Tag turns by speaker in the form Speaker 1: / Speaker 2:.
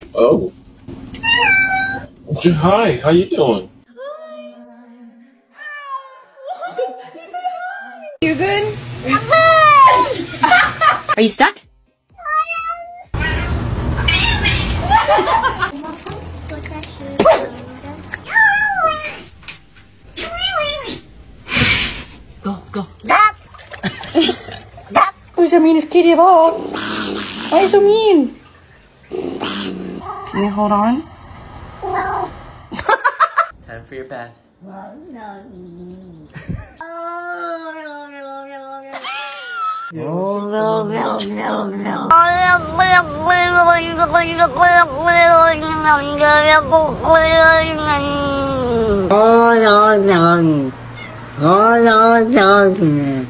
Speaker 1: Oh. Hi, how you doing?
Speaker 2: You good? Are you stuck? Go. Who's the meanest kitty of all? Why are you so mean? Can you hold on?
Speaker 3: No.
Speaker 4: It's time for your bath.
Speaker 3: Oh,